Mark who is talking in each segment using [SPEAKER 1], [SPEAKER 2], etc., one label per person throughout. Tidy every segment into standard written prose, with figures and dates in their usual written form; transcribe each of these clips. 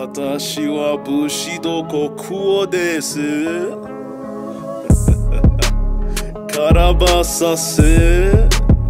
[SPEAKER 1] 私は武士道国王です。カラバサセ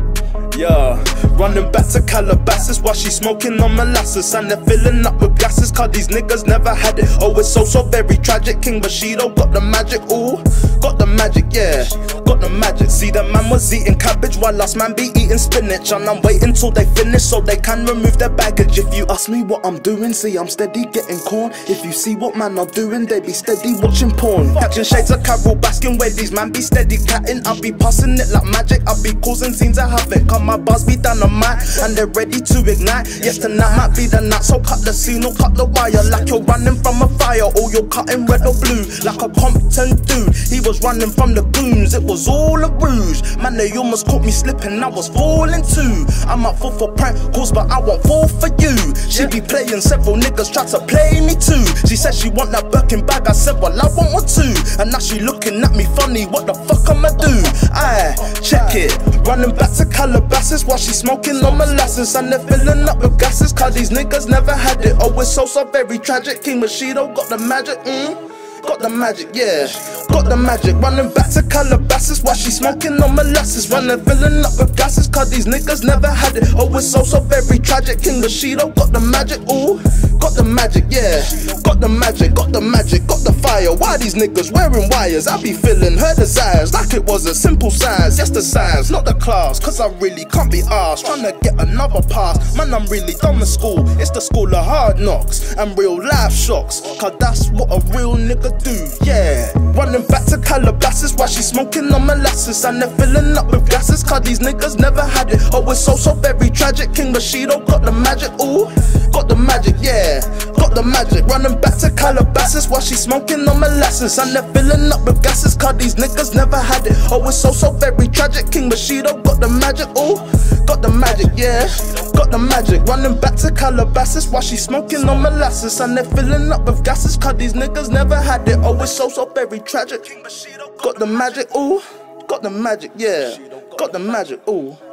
[SPEAKER 1] Yeah, running back to Calabasas while she's smoking on molasses. And they're filling up with gases, cause these niggas never had it. Oh, it's so very tragic. King Bushido got the magic, ooh. Got the magic, yeah, got the magic. See, the man was eating cabbage while last man be eating spinach. And I'm waiting till they finish so they can remove their baggage. If you ask me what I'm doing, see, I'm steady getting corn. If you see what man are doing, they be steady watching porn. Catching shades of Carol Baskin where these man be steady catting. I'll be passing it like magic, I'll be causing scenes of havoc. Come my buzz be dynamite and they're ready to ignite. Yes, tonight might be the night, so cut the scene or cut the wire. Like you're running from a fire or you're cutting red or blue. Like a Compton dude, he was running from the goons. It was all a ruse. Man, they almost caught me slipping, I was falling too. I'm up for prank calls, but I won't fall for you. She be playing, several niggas try to play me too. She said she want that Birkin bag, I said well I want one too. And now she looking at me funny, what the fuck I'ma do? Aye, check it, running back to Calabasas while she smoking on molasses. And they're filling up with gases, cause these niggas never had it. Oh, it's so very tragic. King Bushido got the magic, got the magic, yeah, got the magic. Running back to Calabasas while she smoking on molasses. Running, filling up with gases, cause these niggas never had it. Oh, it's so very tragic. King Bushido got the magic, ooh, got the magic, yeah, got the magic, got the magic, got the fire. Why these niggas wearing wires? I be feeling her desires like it was a simple science. Yes, the science, not the class, cause I really can't be asked. Trying to get another pass, man, I'm really done with school. It's the school of hard knocks and real life shocks, cause that's what a real nigga do, yeah. Running back to Calabasas while she's smoking on molasses. And they're filling up with gases, cause these niggas never had it. Oh, it's so very tragic. King Bushido got the magic, ooh, got the magic, yeah, got the magic. Running back to Calabasas while she's smoking on molasses. And they're filling up with gases, cause these niggas never had it. Oh, it's so very tragic. King Bushido got the magic, ooh, got the magic, yeah, got the magic. Running back to Calabasas while she's smoking on molasses. And they're filling up with gases, cause these niggas never had it. Oh, it's so very tragic. Got the magic, ooh, got the magic, yeah, got the magic, ooh.